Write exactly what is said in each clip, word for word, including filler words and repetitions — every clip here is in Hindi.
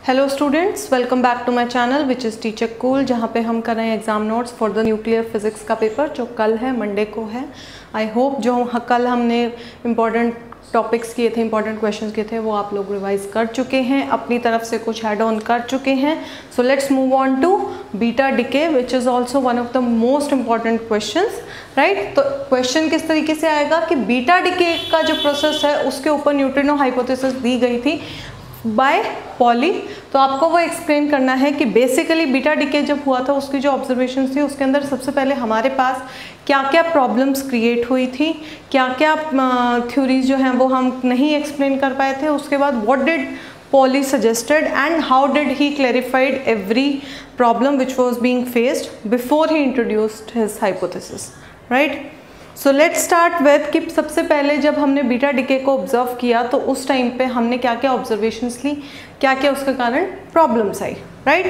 Hello students, welcome back to my channel which is Teacher Cool, जहाँ पे हम कर रहे हैं exam notes for the nuclear physics का पेपर जो कल है, मंडे को है। आई होप जो कल हमने इम्पॉर्टेंट टॉपिक्स किए थे, इंपॉर्टेंट क्वेश्चंस किए थे, वो आप लोग रिवाइज कर चुके हैं, अपनी तरफ से कुछ हेड ऑन कर चुके हैं। So let's move on to beta decay which is also one of the most important questions, right. तो क्वेश्चन किस तरीके से आएगा कि बीटा डिके का जो प्रोसेस है उसके ऊपर न्यूट्रिनो हाइपोथेसिस दी गई थी बाय पॉली। तो आपको वो एक्सप्लेन करना है कि बेसिकली बीटा डिके जब हुआ था उसकी जो ऑब्जर्वेशन थी उसके अंदर सबसे पहले हमारे पास क्या क्या प्रॉब्लम्स क्रिएट हुई थी, क्या क्या थ्योरीज जो हैं वो हम नहीं एक्सप्लेन कर पाए थे। उसके बाद what did Pauli suggested and how did he clarified every problem which was being faced before he introduced his hypothesis, right. So let's start with कि सबसे पहले जब हमने बीटा डिके को ऑब्जर्व किया तो उस टाइम पे हमने क्या क्या ऑब्जर्वेशंस ली, क्या क्या उसके कारण प्रॉब्लम्स आई, right.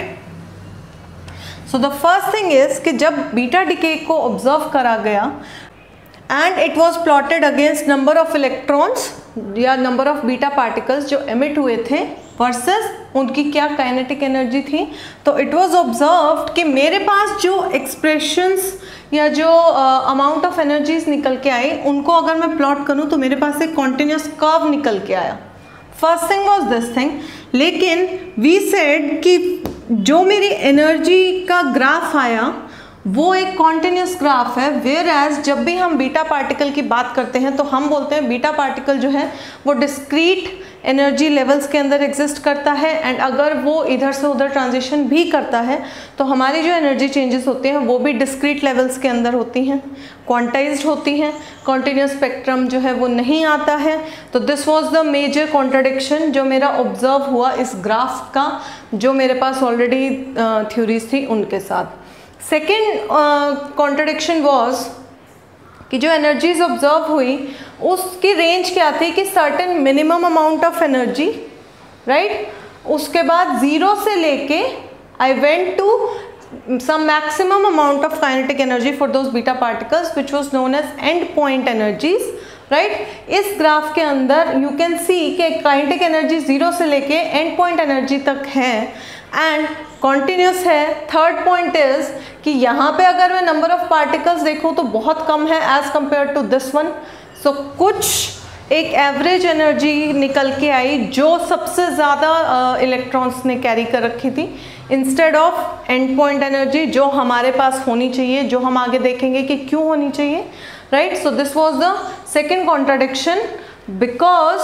So the first thing is कि जब बीटा डिके को ऑब्जर्व करा गया and it was plotted against number of electrons या नंबर ऑफ बीटा पार्टिकल्स जो एमिट हुए थे वर्सेस उनकी क्या काइनेटिक एनर्जी थी, तो इट वाज ऑब्जर्व्ड कि मेरे पास जो एक्सप्रेशंस या जो अमाउंट ऑफ एनर्जीज निकल के आई उनको अगर मैं प्लॉट करूं तो मेरे पास एक कॉन्टिन्यूस कर्व निकल के आया। First thing was this thing, लेकिन वी सेड कि जो मेरी एनर्जी का ग्राफ आया वो एक कॉन्टिन्यूस ग्राफ है, वेयर एज जब भी हम बीटा पार्टिकल की बात करते हैं तो हम बोलते हैं बीटा पार्टिकल जो है वो डिस्क्रीट एनर्जी लेवल्स के अंदर एग्जिस्ट करता है एंड अगर वो इधर से उधर ट्रांजिशन भी करता है तो हमारी जो एनर्जी चेंजेस होती हैं वो भी डिस्क्रीट लेवल्स के अंदर होती हैं, क्वांटाइज्ड होती हैं, कॉन्टिन्यूस स्पेक्ट्रम जो है वो नहीं आता है। तो this was the major contradiction जो मेरा ऑब्जर्व हुआ इस ग्राफ का, जो मेरे पास ऑलरेडी थ्योरीज थी उनके साथ। सेकेंड कॉन्ट्रडिक्शन वॉज कि जो एनर्जीज ऑब्जर्व हुई उसकी रेंज क्या थी कि certain minimum amount of energy, right, उसके बाद ज़ीरो से लेके I went to some maximum amount of kinetic energy for those beta particles which was known as end point energies, right. इस ग्राफ के अंदर यू कैन सी कि काइनेटिक एनर्जी ज़ीरो से लेके एंड पॉइंट एनर्जी तक है एंड कॉन्टिन्यूस है। थर्ड पॉइंट इज कि यहाँ पे अगर मैं नंबर ऑफ पार्टिकल्स देखूँ तो बहुत कम है as compare to this one. So कुछ एक एवरेज एनर्जी निकल के आई जो सबसे ज़्यादा इलेक्ट्रॉन्स ने कैरी कर रखी थी instead of end point energy जो हमारे पास होनी चाहिए, जो हम आगे देखेंगे कि क्यों होनी चाहिए, right. So this was the second contradiction, because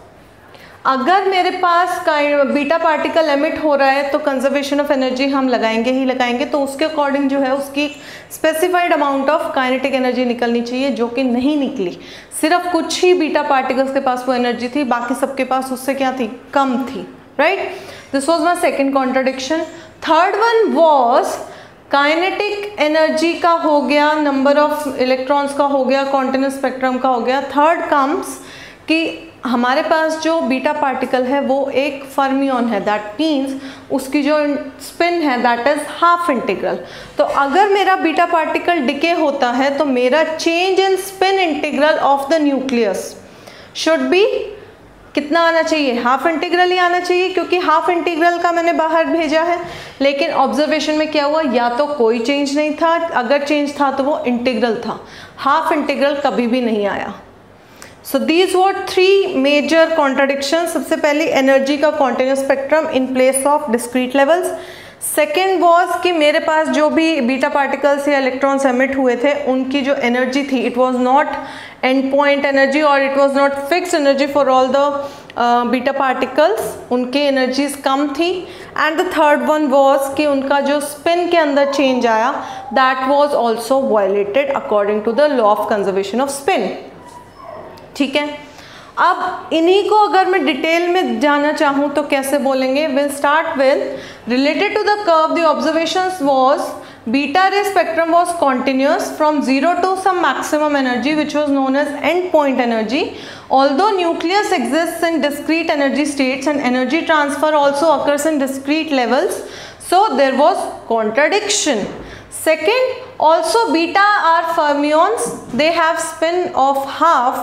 अगर मेरे पास बीटा पार्टिकल एमिट हो रहा है तो कंजर्वेशन ऑफ एनर्जी हम लगाएंगे ही लगाएंगे, तो उसके अकॉर्डिंग जो है उसकी specified amount of kinetic energy निकलनी चाहिए जो कि नहीं निकली। सिर्फ कुछ ही बीटा पार्टिकल्स के पास वो एनर्जी थी, बाकी सबके पास उससे क्या थी, कम थी, right. This was my second contradiction. Third one was kinetic energy का हो गया, नंबर ऑफ इलेक्ट्रॉन्स का हो गया, कॉन्टिन्यूस स्पेक्ट्रम का हो गया। थर्ड कम्स कि हमारे पास जो बीटा पार्टिकल है वो एक फर्मियन है, दैट मीन्स उसकी जो स्पिन है दैट इज हाफ इंटीग्रल। तो अगर मेरा बीटा पार्टिकल डिके होता है तो मेरा change in spin integral of the nucleus should be कितना आना चाहिए, हाफ इंटीग्रल ही आना चाहिए, क्योंकि हाफ इंटीग्रल का मैंने बाहर भेजा है। लेकिन ऑब्जर्वेशन में क्या हुआ, या तो कोई चेंज नहीं था, अगर चेंज था तो वो इंटीग्रल था, हाफ इंटीग्रल कभी भी नहीं आया। So these were three major contradiction. सबसे पहले एनर्जी का continuous spectrum in place of discrete levels. Second was कि मेरे पास जो भी बीटा पार्टिकल्स या इलेक्ट्रॉन्स एमिट हुए थे उनकी जो एनर्जी थी it was not end point energy और it was not fixed energy for all the beta particles, उनकी एनर्जीज कम थी। And the third one was कि उनका जो स्पिन के अंदर चेंज आया that was also violated according to the law of conservation of spin, ठीक है। अब इन्हीं को अगर मैं डिटेल में जाना चाहूँ तो कैसे बोलेंगे, will start with related to the curve the observations was beta ray spectrum was continuous from zero to some maximum energy which was known as end point energy, although nucleus exists in discrete energy states and energy transfer also occurs in discrete levels, so there was contradiction. Second, also beta are fermions, they have spin of half,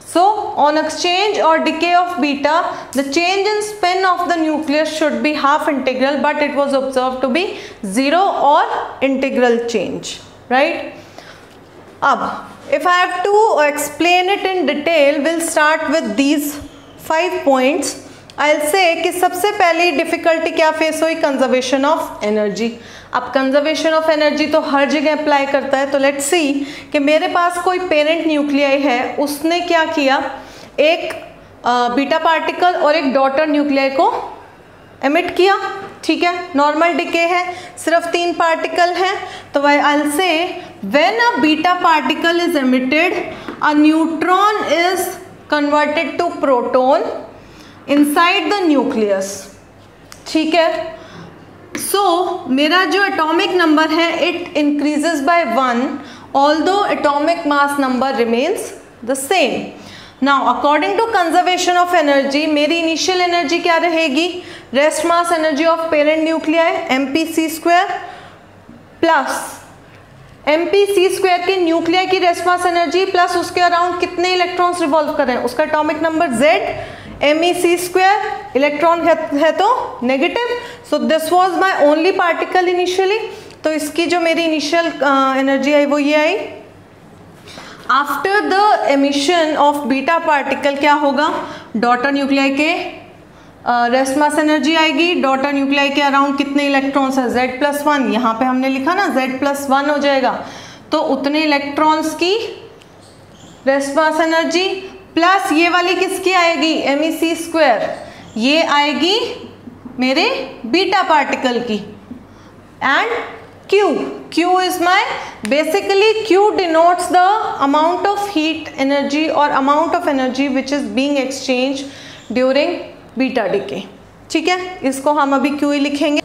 So on exchange or decay of beta, the change in spin of the nucleus should be half integral, but it was observed to be zero or integral change, right? Ab, if I have to explain it in detail, we'll start with these five points. I'll say कि सबसे पहली डिफिकल्टी क्या फेस हुई, कंजर्वेशन ऑफ एनर्जी. अब कंजर्वेशन ऑफ एनर्जी तो हर जगह अप्लाई करता है. तो लेट्स सी कि मेरे पास कोई पेरेंट न्यूक्लियाई है, उसने क्या किया, एक बीटा पार्टिकल और एक डॉटर न्यूक्लियाई को एमिट किया. ठीक है, नॉर्मल डिके है, सिर्फ तीन पार्टिकल हैं. तो I will say when a beta particle is emitted, a neutron is converted to proton inside the nucleus. ठीक है, सो so, मेरा जो एटॉमिक नंबर है it increases by one, although atomic mass number remains the same. Now according to conservation of energy, मेरी इनिशियल एनर्जी क्या रहेगी, rest mass energy of parent nuclei M P C square plus M P C square की न्यूक्लियाई की रेस्ट मास एनर्जी प्लस उसके अराउंड कितने इलेक्ट्रॉन्स रिवॉल्व कर रहे हैं, उसका atomic number Z, M E C square, electron है, है तो negative. So this was my only particle initially. तो इसकी जो मेरी इनिशियल एनर्जी आई वो ये आई. After the emission of beta particle क्या होगा, डॉटर न्यूक्लियाई के रेस्ट मास एनर्जी आएगी. डॉटर न्यूक्लियाई के अराउंड कितने इलेक्ट्रॉन्स है, जेड प्लस वन. यहाँ पे हमने लिखा ना जेड प्लस वन हो जाएगा. तो उतने इलेक्ट्रॉन्स की रेस्ट मास एनर्जी प्लस ये वाली किसकी आएगी, एम ई सी स्क्वायर, ये आएगी मेरे बीटा पार्टिकल की. And Q, Q is my basically Q denotes the amount of heat energy or amount of energy which is being exchanged during beta decay. ठीक है, इसको हम अभी Q ही लिखेंगे.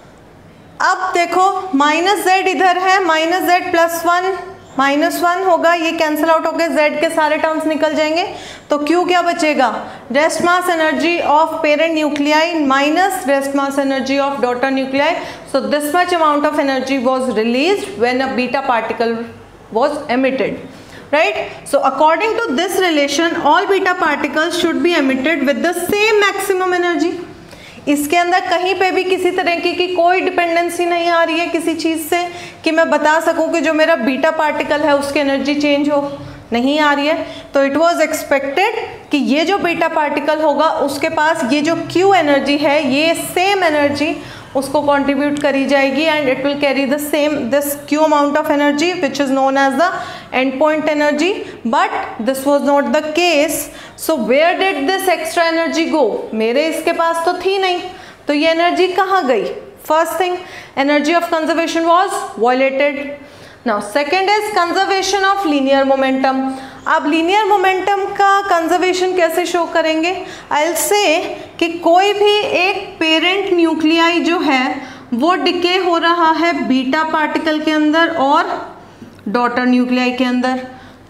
अब देखो माइनस जेड इधर है, minus Z plus one minus one होगा, ये कैंसिल आउट हो गए, जेड के सारे टर्म्स निकल जाएंगे. तो Q क्या बचेगा, rest mass energy of parent nuclei minus rest mass energy of daughter nuclei. So this much amount of energy was released when a beta particle was emitted, right? So according to this relation, all beta particles should be emitted with the same maximum energy. इसके अंदर कहीं पे भी किसी तरह की, की कोई डिपेंडेंसी नहीं आ रही है किसी चीज़ से कि मैं बता सकूं कि जो मेरा बीटा पार्टिकल है उसकी एनर्जी चेंज हो, नहीं आ रही है. तो इट वाज एक्सपेक्टेड कि ये जो बीटा पार्टिकल होगा उसके पास ये जो Q एनर्जी है, ये सेम एनर्जी उसको कंट्रीब्यूट करी जाएगी and it will carry the same this Q amount of energy which is known as the end point energy. But this was not the case. So where did this extra energy go, मेरे इसके पास तो थी नहीं, तो ये एनर्जी कहाँ गई. First thing, energy of conservation was violated. Now second is conservation of linear momentum. अब लीनियर मोमेंटम का कंजर्वेशन कैसे शो करेंगे, आई विल से कि कोई भी एक पेरेंट न्यूक्लियाई जो है वो डिके हो रहा है बीटा पार्टिकल के अंदर और डॉटर न्यूक्लियाई के अंदर.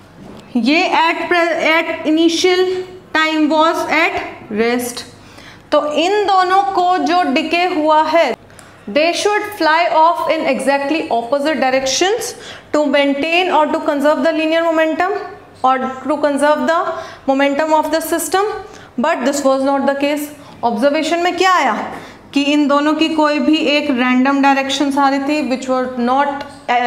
ये at at initial time was at rest. तो इन दोनों को जो डिके हुआ है, they should fly off in exactly opposite directions to maintain or to conserve the linear momentum or to conserve the momentum of the system. But this was not the case. Observation में क्या आया कि इन दोनों की कोई भी एक random directions आ रही थी which were not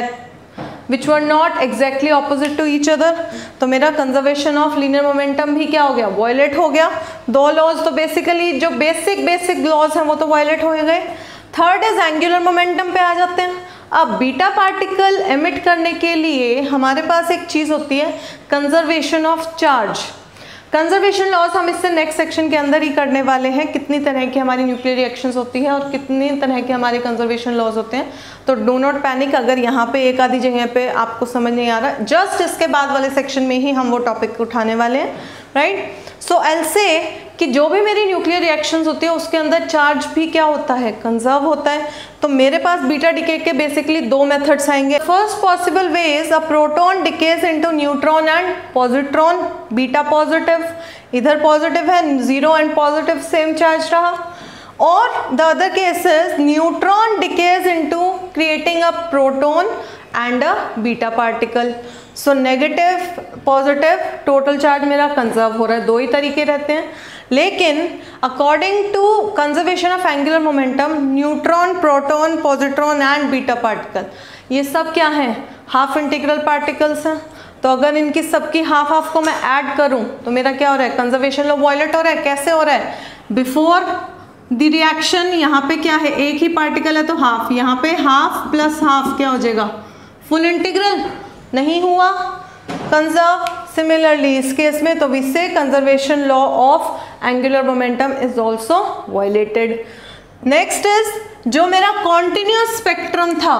which were not exactly opposite to each other. तो मेरा conservation of linear momentum भी क्या हो गया, violate हो गया. दो laws तो basically जो basic basic laws हैं वो तो violate हो गए. थर्ड इज एंगुलर मोमेंटम पे आ जाते हैं. अब बीटा पार्टिकल एमिट करने के लिए हमारे पास एक चीज़ होती है conservation of charge. Conservation laws हम इससे नेक्स्ट सेक्शन के अंदर ही करने वाले हैं, कितनी तरह की हमारी न्यूक्लियर रिएक्शंस होती हैं और कितनी तरह के हमारे कंजर्वेशन लॉज होते हैं. तो डो नॉट पैनिक अगर यहाँ पे एक आधी जगह पे आपको समझ नहीं आ रहा, जस्ट इसके बाद वाले सेक्शन में ही हम वो टॉपिक उठाने वाले हैं, राइट. सो आई विल से कि जो भी मेरी न्यूक्लियर रिएक्शंस होती है उसके अंदर चार्ज भी क्या होता है, कंजर्व होता है. तो मेरे पास बीटा डिके के बेसिकली दो मेथड्स आएंगे. First possible way is a proton decays into neutron and positron. Beta positive, इधर पॉजिटिव है, zero and positive same charge रहा. और the other case is neutron decays into creating a proton and a beta particle. So negative positive total charge मेरा कंजर्व हो रहा है, दो ही तरीके रहते हैं। लेकिन according to conservation of angular momentum, neutron, proton, positron and beta particle, ये सब क्या है, हाफ इंटीग्रल पार्टिकल्स हैं। तो अगर इनकी सबकी हाफ हाफ को मैं ऐड करूं तो मेरा क्या हो रहा है, कंजर्वेशन लॉ वायलेट हो रहा है। कैसे हो रहा है, बिफोर द रिएक्शन यहाँ पे क्या है, एक ही पार्टिकल है तो हाफ, यहाँ पे हाफ प्लस हाफ क्या हो जाएगा, फुल इंटीग्रल, नहीं हुआ कंजर्व। सिमिलरली इस केस में तो we say conservation law of angular momentum is also violated. Next is जो मेरा कॉन्टिन्यूस स्पेक्ट्रम था,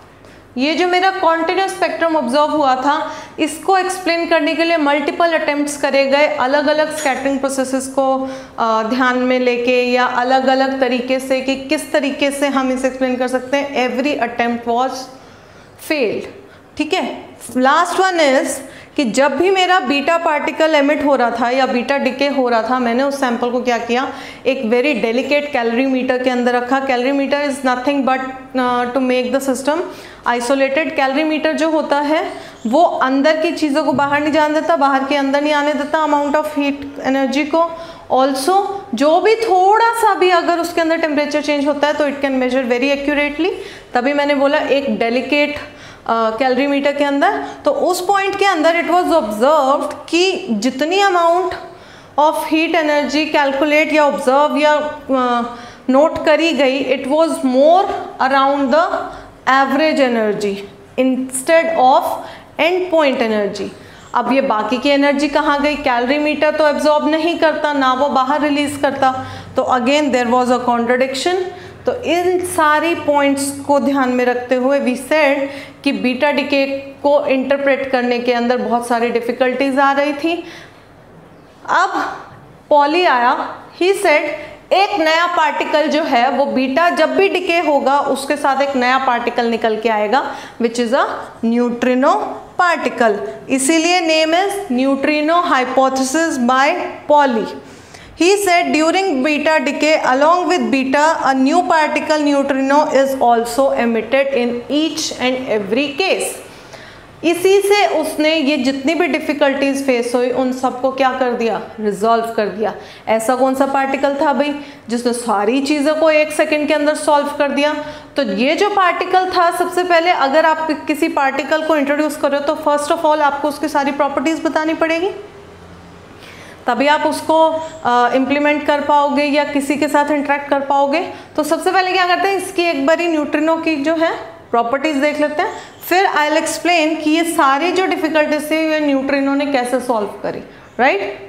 ये जो मेरा कॉन्टिन्यूस स्पेक्ट्रम ऑब्जर्व हुआ था, इसको एक्सप्लेन करने के लिए मल्टीपल अटेम्प्ट्स करे गए, अलग अलग स्कैटरिंग प्रोसेसेस को ध्यान में लेके या अलग अलग तरीके से कि किस तरीके से हम इसे एक्सप्लेन कर सकते हैं। Every attempt was failed. ठीक है, लास्ट वन इज कि जब भी मेरा बीटा पार्टिकल एमिट हो रहा था या बीटा डिके हो रहा था, मैंने उस सैंपल को क्या किया, एक वेरी डेलिकेट कैलोरीमीटर के अंदर रखा। Calorimeter is nothing but to make the system isolated. Calorimeter जो होता है वो अंदर की चीज़ों को बाहर नहीं जाने देता, बाहर के अंदर नहीं आने देता अमाउंट ऑफ हीट एनर्जी को। ऑल्सो जो भी थोड़ा सा भी अगर उसके अंदर टेम्परेचर चेंज होता है तो it can measure very accurately. तभी मैंने बोला एक डेलिकेट कैलोरीमीटर uh, के अंदर, तो उस पॉइंट के अंदर इट वाज ऑब्जर्व्ड कि जितनी amount of heat energy calculate या ऑब्जर्व या नोट uh, करी गई, it was more around the average energy instead of end point energy. अब ये बाकी की एनर्जी कहाँ गई, कैलोरीमीटर तो एब्जॉर्ब नहीं करता, ना वो बाहर रिलीज करता, तो again there was a contradiction. तो इन सारी पॉइंट्स को ध्यान में रखते हुए वी सेड कि बीटा डिके को इंटरप्रेट करने के अंदर बहुत सारी डिफिकल्टीज आ रही थी। अब पॉली आया, ही सेड एक नया पार्टिकल जो है वो बीटा जब भी डिके होगा उसके साथ एक नया पार्टिकल निकल के आएगा which is a neutrino particle. इसीलिए name is neutrino hypothesis by Pauli. He said during beta decay, along with beta, a new particle neutrino is also emitted in each and every case. इसी से उसने ये जितनी भी डिफिकल्टीज फेस हुई उन सबको क्या कर दिया, रिजॉल्व कर दिया। ऐसा कौन सा पार्टिकल था भाई जिसने सारी चीज़ों को एक सेकंड के अंदर सॉल्व कर दिया? तो ये जो पार्टिकल था, सबसे पहले अगर आप किसी पार्टिकल को इंट्रोड्यूस करो तो फर्स्ट ऑफ ऑल आपको उसकी सारी प्रॉपर्टीज बतानी पड़ेगी, तभी आप उसको इम्प्लीमेंट uh, कर पाओगे या किसी के साथ इंटरेक्ट कर पाओगे। तो सबसे पहले क्या करते हैं, इसकी एक बारी न्यूट्रिनो की जो है प्रॉपर्टीज देख लेते हैं, फिर आई विल एक्सप्लेन कि ये सारी जो डिफिकल्टीज थी ये न्यूट्रिनो ने कैसे सॉल्व करी, राइट right?